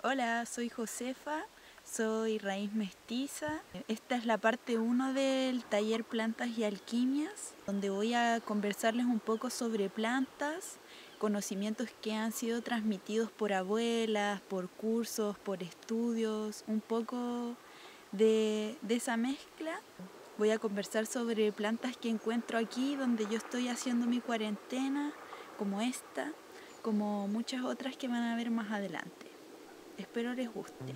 Hola, soy Josefa, soy raíz mestiza. Esta es la parte 1 del taller Plantas y Alquimias, donde voy a conversarles un poco sobre plantas, conocimientos que han sido transmitidos por abuelas, por cursos, por estudios, un poco de esa mezcla. Voy a conversar sobre plantas que encuentro aquí donde yo estoy haciendo mi cuarentena, como esta, como muchas otras que van a ver más adelante. Espero les guste.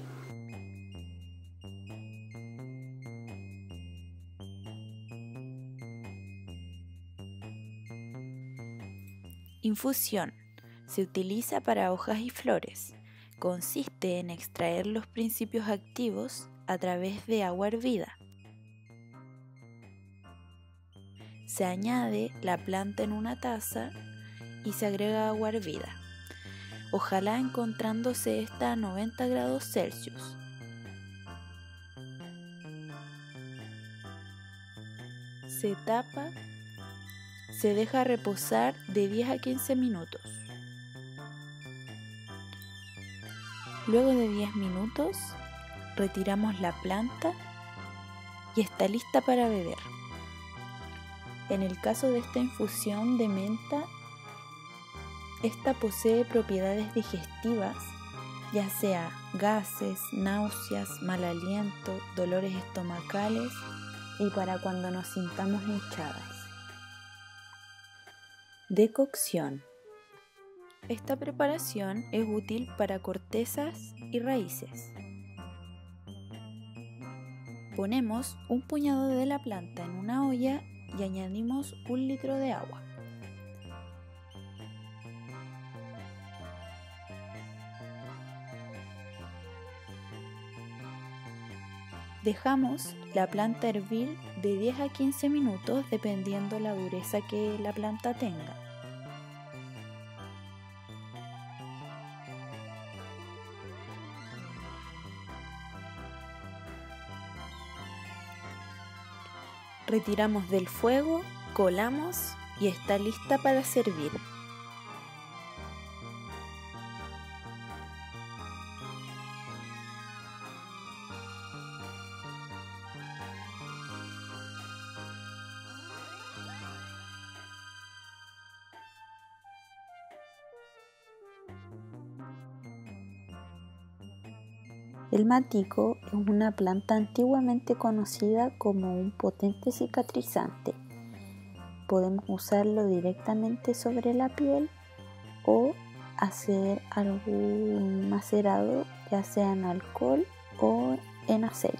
Infusión. Se utiliza para hojas y flores. Consiste en extraer los principios activos a través de agua hervida. Se añade la planta en una taza y se agrega agua hervida. Ojalá encontrándose esta a 90 grados Celsius. Se tapa, se deja reposar de 10 a 15 minutos. Luego de 10 minutos, retiramos la planta y está lista para beber. En el caso de esta infusión de menta, esta posee propiedades digestivas, ya sea gases, náuseas, mal aliento, dolores estomacales y para cuando nos sintamos hinchadas. Decocción. Esta preparación es útil para cortezas y raíces. Ponemos un puñado de la planta en una olla y añadimos 1 litro de agua. Dejamos la planta hervir de 10 a 15 minutos dependiendo la dureza que la planta tenga. Retiramos del fuego, colamos y está lista para servir. El matico es una planta antiguamente conocida como un potente cicatrizante. Podemos usarlo directamente sobre la piel o hacer algún macerado, ya sea en alcohol o en aceite.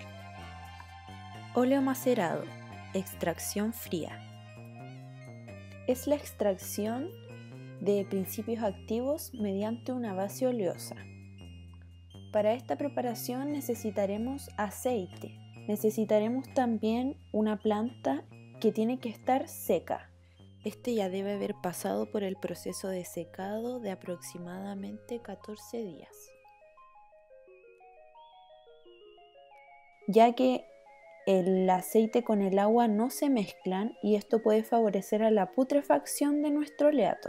Óleo macerado, extracción fría. Es la extracción de principios activos mediante una base oleosa. Para esta preparación necesitaremos aceite. Necesitaremos también una planta que tiene que estar seca. Este ya debe haber pasado por el proceso de secado de aproximadamente 14 días. Ya que el aceite con el agua no se mezclan y esto puede favorecer a la putrefacción de nuestro oleato.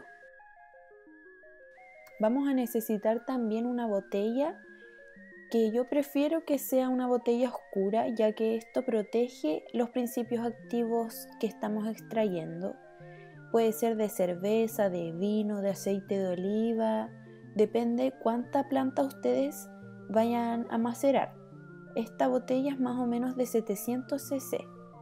Vamos a necesitar también una botella que yo prefiero que sea una botella oscura, ya que esto protege los principios activos que estamos extrayendo. Puede ser de cerveza, de vino, de aceite de oliva, depende cuánta planta ustedes vayan a macerar. Esta botella es más o menos de 700 cc.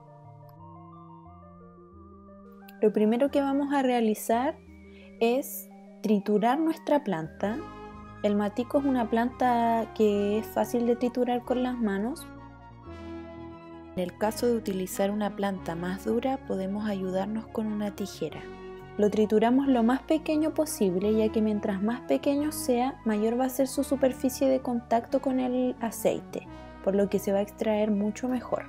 Lo primero que vamos a realizar es triturar nuestra planta. El matico es una planta que es fácil de triturar con las manos. En el caso de utilizar una planta más dura, podemos ayudarnos con una tijera. Lo trituramos lo más pequeño posible, ya que mientras más pequeño sea, mayor va a ser su superficie de contacto con el aceite, por lo que se va a extraer mucho mejor.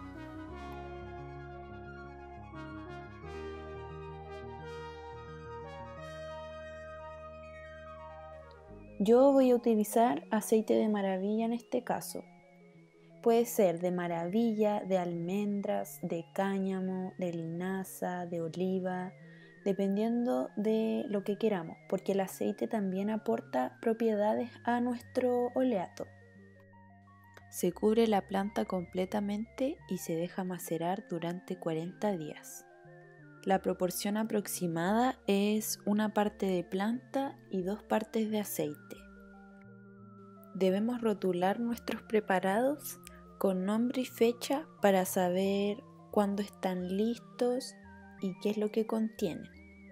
Yo voy a utilizar aceite de maravilla en este caso. Puede ser de maravilla, de almendras, de cáñamo, de linaza, de oliva, dependiendo de lo que queramos, porque el aceite también aporta propiedades a nuestro oleato. Se cubre la planta completamente y se deja macerar durante 40 días. La proporción aproximada es 1 parte de planta y 2 partes de aceite. Debemos rotular nuestros preparados con nombre y fecha para saber cuándo están listos y qué es lo que contienen.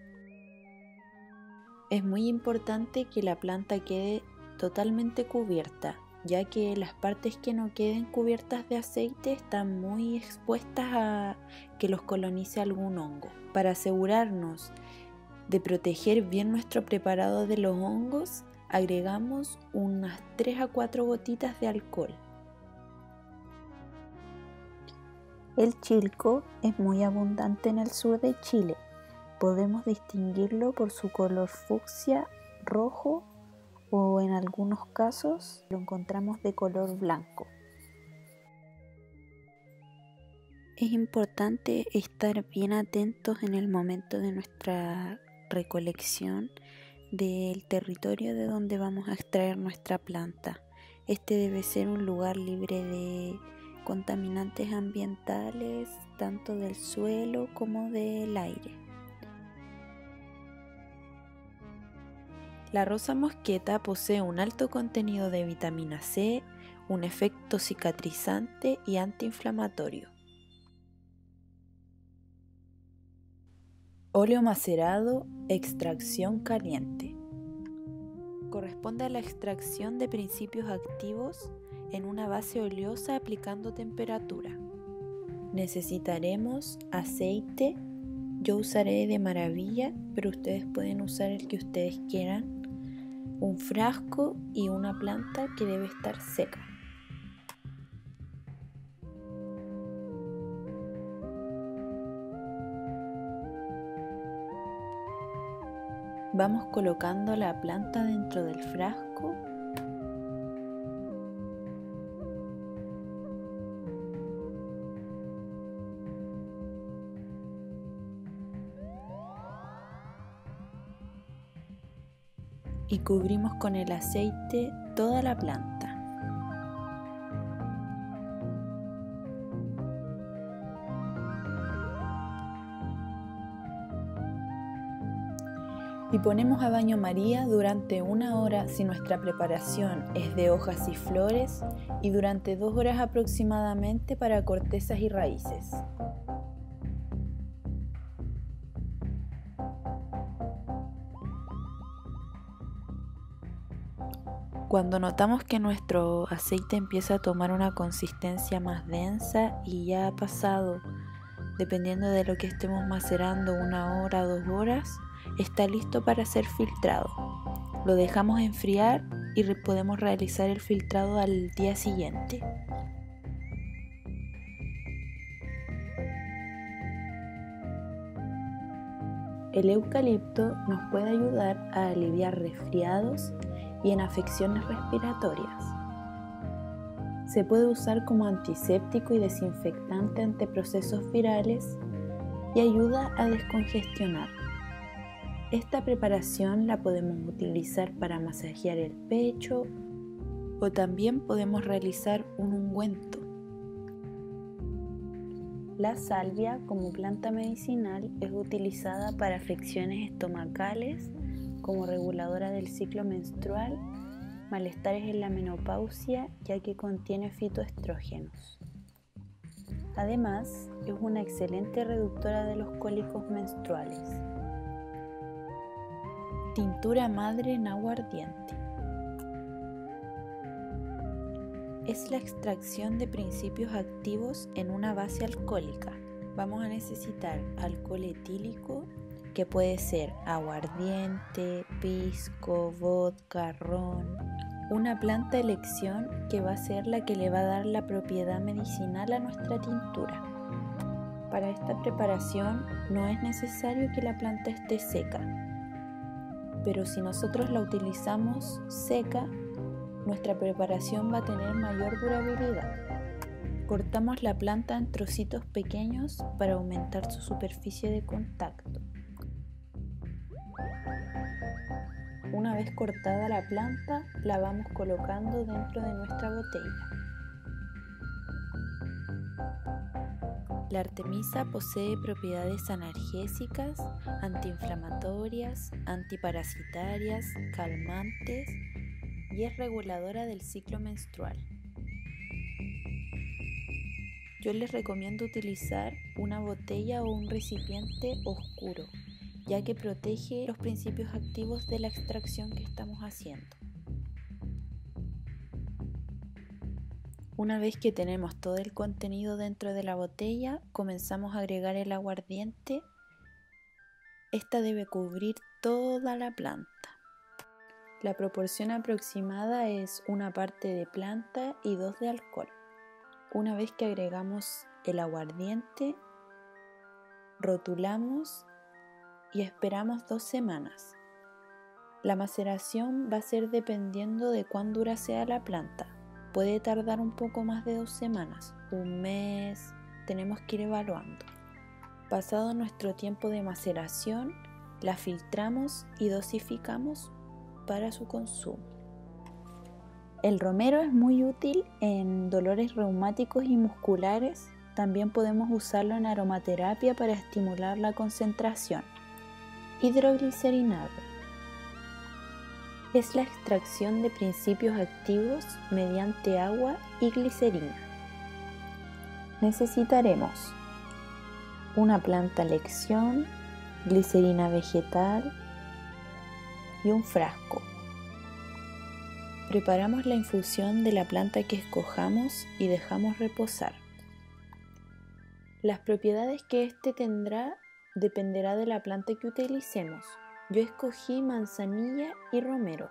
Es muy importante que la planta quede totalmente cubierta, ya que las partes que no queden cubiertas de aceite están muy expuestas a que los colonice algún hongo. Para asegurarnos de proteger bien nuestro preparado de los hongos, agregamos unas 3 a 4 gotitas de alcohol. El chilco es muy abundante en el sur de Chile. Podemos distinguirlo por su color fucsia, rojo o en algunos casos lo encontramos de color blanco. Es importante estar bien atentos en el momento de nuestra recolección del territorio de donde vamos a extraer nuestra planta. Este debe ser un lugar libre de contaminantes ambientales, tanto del suelo como del aire. La rosa mosqueta posee un alto contenido de vitamina C, un efecto cicatrizante y antiinflamatorio. Óleo macerado, extracción caliente. Corresponde a la extracción de principios activos en una base oleosa aplicando temperatura. Necesitaremos aceite, yo usaré de maravilla, pero ustedes pueden usar el que ustedes quieran, un frasco y una planta que debe estar seca. Vamos colocando la planta dentro del frasco . Y cubrimos con el aceite toda la planta. Y ponemos a baño María durante 1 hora si nuestra preparación es de hojas y flores y durante 2 horas aproximadamente para cortezas y raíces. Cuando notamos que nuestro aceite empieza a tomar una consistencia más densa y ya ha pasado, dependiendo de lo que estemos macerando, 1 hora, 2 horas, está listo para ser filtrado. Lo dejamos enfriar y podemos realizar el filtrado al día siguiente. El eucalipto nos puede ayudar a aliviar resfriados y en afecciones respiratorias. Se puede usar como antiséptico y desinfectante ante procesos virales y ayuda a descongestionar. Esta preparación la podemos utilizar para masajear el pecho o también podemos realizar un ungüento. La salvia como planta medicinal es utilizada para afecciones estomacales como reguladora del ciclo menstrual, malestares en la menopausia, ya que contiene fitoestrógenos. Además, es una excelente reductora de los cólicos menstruales. Tintura madre en agua ardiente. Es la extracción de principios activos en una base alcohólica. Vamos a necesitar alcohol etílico, que puede ser aguardiente, pisco, vodka, ron. Una planta de elección que va a ser la que le va a dar la propiedad medicinal a nuestra tintura. Para esta preparación no es necesario que la planta esté seca, pero si nosotros la utilizamos seca, nuestra preparación va a tener mayor durabilidad. Cortamos la planta en trocitos pequeños para aumentar su superficie de contacto. Una vez cortada la planta, la vamos colocando dentro de nuestra botella. La artemisa posee propiedades analgésicas, antiinflamatorias, antiparasitarias, calmantes y es reguladora del ciclo menstrual. Yo les recomiendo utilizar una botella o un recipiente oscuro, ya que protege los principios activos de la extracción que estamos haciendo. Una vez que tenemos todo el contenido dentro de la botella, comenzamos a agregar el aguardiente. Esta debe cubrir toda la planta. La proporción aproximada es 1 parte de planta y 2 de alcohol. Una vez que agregamos el aguardiente, rotulamos y esperamos 2 semanas. La maceración va a ser dependiendo de cuán dura sea la planta. Puede tardar un poco más de 2 semanas, 1 mes, tenemos que ir evaluando. Pasado nuestro tiempo de maceración, la filtramos y dosificamos para su consumo. El romero es muy útil en dolores reumáticos y musculares. También podemos usarlo en aromaterapia para estimular la concentración. Hidroglicerinado. Es la extracción de principios activos mediante agua y glicerina. Necesitaremos una planta lección, glicerina vegetal y un frasco. Preparamos la infusión de la planta que escojamos y dejamos reposar. Las propiedades que éste tendrá dependerá de la planta que utilicemos. Yo escogí manzanilla y romero.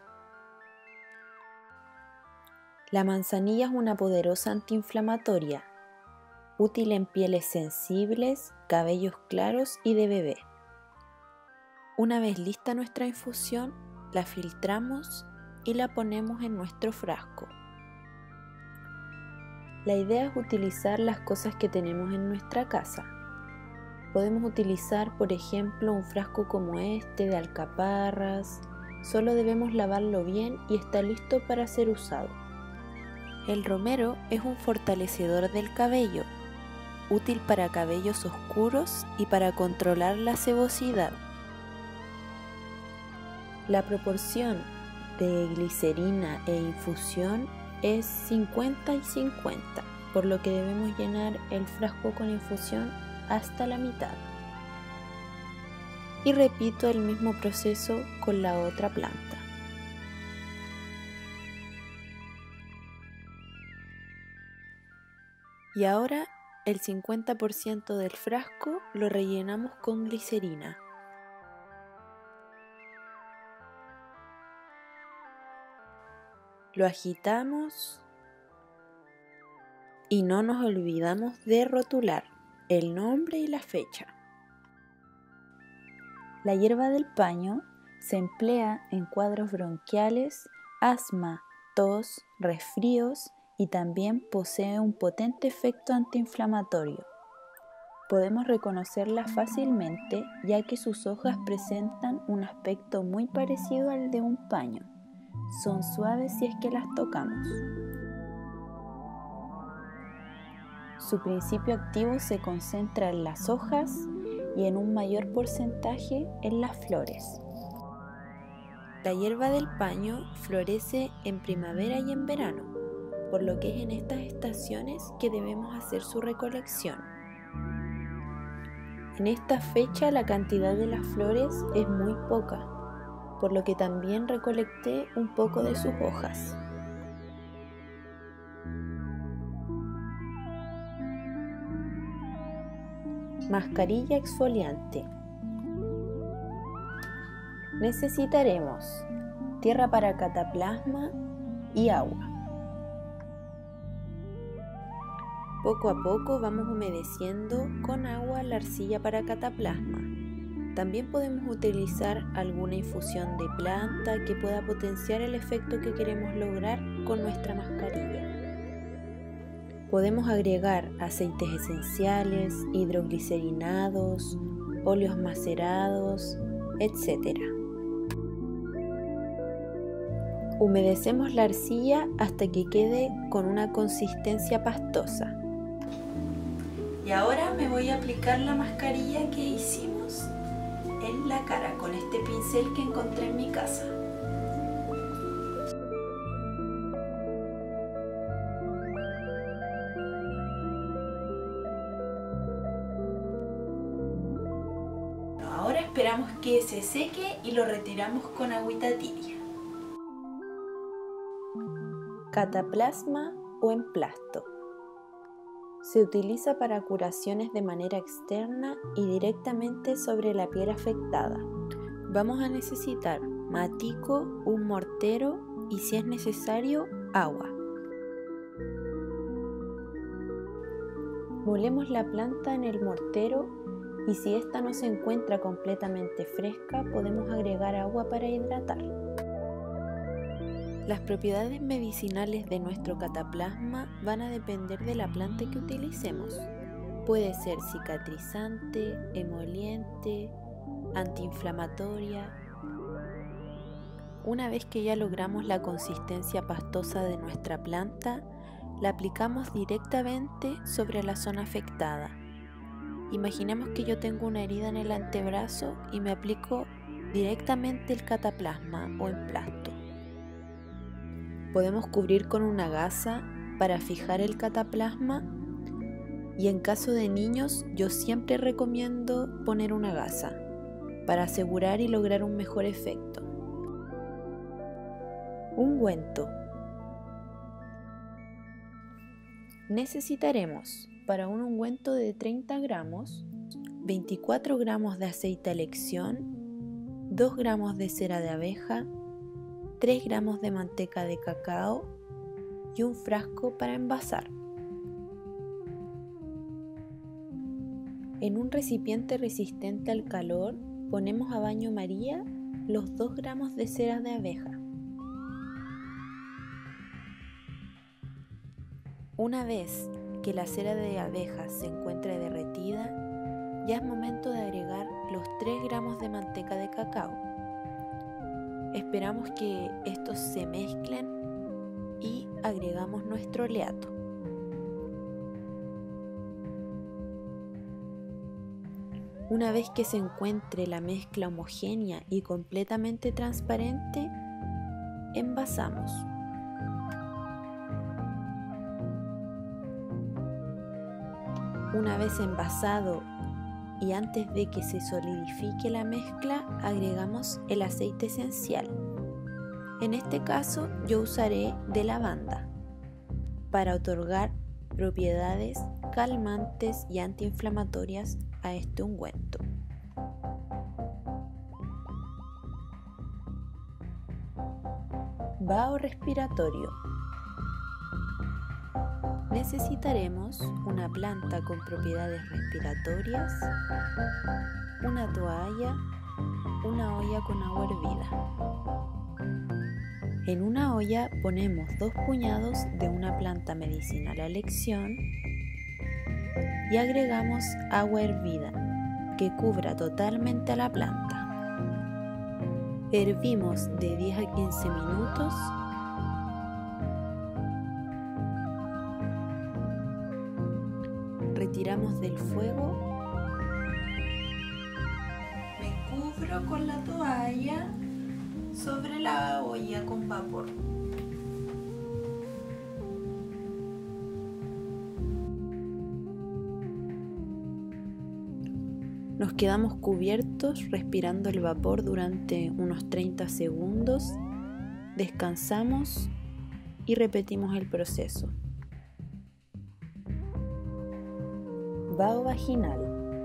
La manzanilla es una poderosa antiinflamatoria, útil en pieles sensibles, cabellos claros y de bebé. Una vez lista nuestra infusión, la filtramos y la ponemos en nuestro frasco. La idea es utilizar las cosas que tenemos en nuestra casa. Podemos utilizar, por ejemplo, un frasco como este de alcaparras. Solo debemos lavarlo bien y está listo para ser usado. El romero es un fortalecedor del cabello, útil para cabellos oscuros y para controlar la sebosidad. La proporción de glicerina e infusión es 50 y 50, por lo que debemos llenar el frasco con infusión hasta la mitad. Y repito el mismo proceso con la otra planta. Y ahora el 50% del frasco lo rellenamos con glicerina. Lo agitamos y no nos olvidamos de rotular el nombre y la fecha. La hierba del paño se emplea en cuadros bronquiales, asma, tos, resfríos y también posee un potente efecto antiinflamatorio. Podemos reconocerla fácilmente ya que sus hojas presentan un aspecto muy parecido al de un paño. Son suaves si es que las tocamos. Su principio activo se concentra en las hojas y en un mayor porcentaje en las flores. La hierba del paño florece en primavera y en verano, por lo que es en estas estaciones que debemos hacer su recolección. En esta fecha la cantidad de las flores es muy poca, por lo que también recolecté un poco de sus hojas. Mascarilla exfoliante. Necesitaremos tierra para cataplasma y agua. Poco a poco vamos humedeciendo con agua la arcilla para cataplasma. También podemos utilizar alguna infusión de planta que pueda potenciar el efecto que queremos lograr con nuestra mascarilla. Podemos agregar aceites esenciales, hidroglicerinados, óleos macerados, etc. Humedecemos la arcilla hasta que quede con una consistencia pastosa. Y ahora me voy a aplicar la mascarilla que hicimos en la cara con este pincel que encontré en mi casa. Ahora esperamos que se seque y lo retiramos con agüita tibia. Cataplasma o emplasto. Se utiliza para curaciones de manera externa y directamente sobre la piel afectada. Vamos a necesitar matico, un mortero y, si es necesario, agua. Molemos la planta en el mortero y si ésta no se encuentra completamente fresca, podemos agregar agua para hidratar. Las propiedades medicinales de nuestro cataplasma van a depender de la planta que utilicemos. Puede ser cicatrizante, emoliente, antiinflamatoria. Una vez que ya logramos la consistencia pastosa de nuestra planta, la aplicamos directamente sobre la zona afectada. Imaginemos que yo tengo una herida en el antebrazo y me aplico directamente el cataplasma o emplasto. Podemos cubrir con una gasa para fijar el cataplasma y en caso de niños yo siempre recomiendo poner una gasa para asegurar y lograr un mejor efecto. Ungüento. Necesitaremos para un ungüento de 30 gramos, 24 gramos de aceite a elección, 2 gramos de cera de abeja, 3 gramos de manteca de cacao y un frasco para envasar. En un recipiente resistente al calor ponemos a baño María los 2 gramos de cera de abeja. Una vez que la cera de abeja se encuentre derretida, ya es momento de agregar los 3 gramos de manteca de cacao. Esperamos que estos se mezclen y agregamos nuestro oleato. Una vez que se encuentre la mezcla homogénea y completamente transparente, envasamos. Una vez envasado y antes de que se solidifique la mezcla, agregamos el aceite esencial. En este caso yo usaré de lavanda para otorgar propiedades calmantes y antiinflamatorias a este ungüento. Vaho respiratorio. Necesitaremos una planta con propiedades respiratorias, una toalla, una olla con agua hervida. En una olla ponemos 2 puñados de una planta medicinal a elección y agregamos agua hervida que cubra totalmente a la planta. Hervimos de 10 a 15 minutos. Retiramos del fuego. Me cubro con la toalla sobre la olla con vapor. Nos quedamos cubiertos respirando el vapor durante unos 30 segundos, descansamos y repetimos el proceso. Vaho vaginal.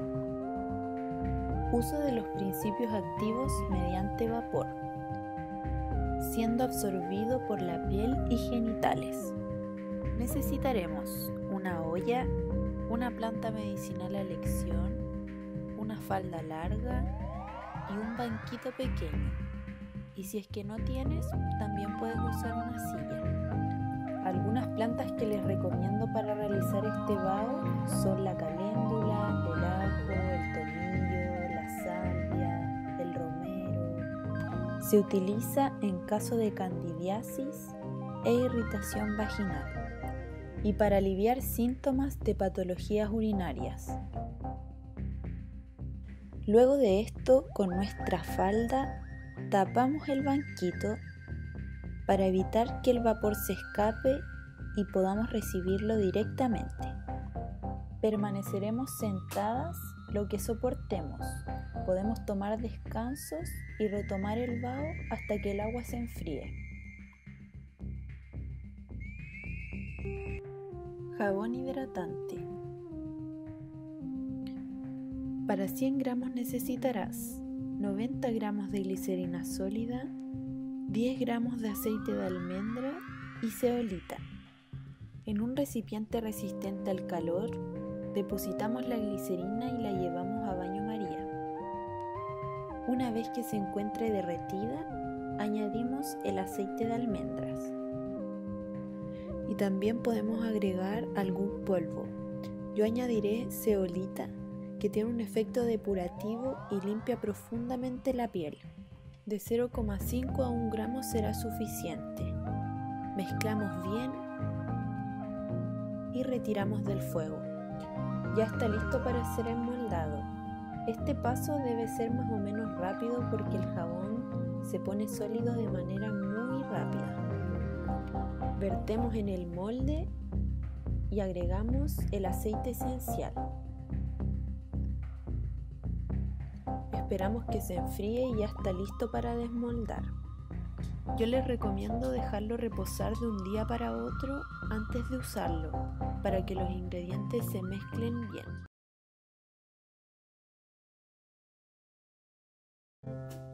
Uso de los principios activos mediante vapor, siendo absorbido por la piel y genitales. Necesitaremos una olla, una planta medicinal a elección, una falda larga y un banquito pequeño. Y si es que no tienes, también puedes usar una silla. Algunas plantas que les recomiendo para realizar este vaho son la caléndula, el ajo, el tomillo, la salvia, el romero. Se utiliza en caso de candidiasis e irritación vaginal y para aliviar síntomas de patologías urinarias. Luego de esto, con nuestra falda tapamos el banquito para evitar que el vapor se escape y podamos recibirlo directamente. Permaneceremos sentadas lo que soportemos. Podemos tomar descansos y retomar el vaho hasta que el agua se enfríe. Jabón hidratante. Para 100 gramos necesitarás 90 gramos de glicerina sólida, 10 gramos de aceite de almendra y zeolita. En un recipiente resistente al calor, depositamos la glicerina y la llevamos a baño María. Una vez que se encuentre derretida, añadimos el aceite de almendras. Y también podemos agregar algún polvo. Yo añadiré zeolita, que tiene un efecto depurativo y limpia profundamente la piel. De 0,5 a 1 gramo será suficiente. Mezclamos bien y retiramos del fuego. Ya está listo para ser enmoldado. Este paso debe ser más o menos rápido porque el jabón se pone sólido de manera muy rápida. Vertemos en el molde y agregamos el aceite esencial. Esperamos que se enfríe y ya está listo para desmoldar. Yo les recomiendo dejarlo reposar de un día para otro antes de usarlo, para que los ingredientes se mezclen bien.